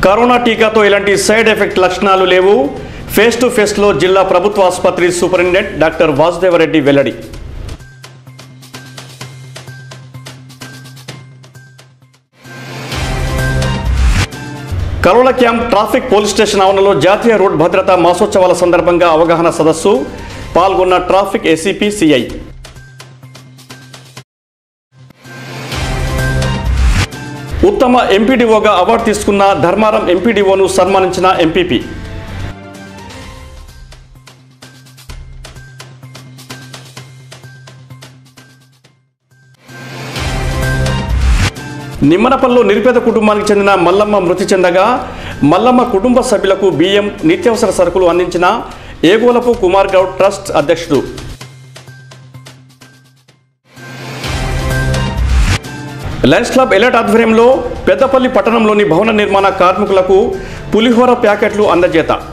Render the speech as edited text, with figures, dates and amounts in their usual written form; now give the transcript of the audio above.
Corona టీకాతో ఎలాంటి side effect లక్షణాలు లేవు. ఫేస్ టు ఫేస్ లో జిల్లా ప్రభుత్వ ఆసుపత్రి సూపరింటెండెంట్ డాక్టర్ వాసుదేవరెడ్డి వెల్లడి. Corona camp traffic police station ఆవరణలో జాతీయ రోడ్ భద్రతా మాసోత్సవాల సందర్భంగా అవగాహన సదస్సు. పాల్గొన్న ట్రాఫిక్ ఏసీపీ సిఐ. ఉత్తమ ఎంపీడీఓగా అవార్డు తీసుకున్న ధర్మారం ఎంపీడీఓను సన్మానించిన ఎంపీపీ. నిమ్మనపల్లిలో నిరుపేద కుటుంబానికి చెందిన మల్లమ్మ మృతి చెందగా మల్లమ్మ కుటుంబ సభ్యులకు బియ్యం, నిత్యావసర సరుకులు అందించిన ఏగోలపు కుమార్ గౌడ్ ట్రస్ట్ అధ్యక్షుడు. లయన్స్ క్లబ్ ఎలర్ట్ ఆధ్వర్యంలో పెద్దపల్లి పట్టణంలోని భవన నిర్మాణ కార్మికులకు పులిహోర ప్యాకెట్లు అందజేత.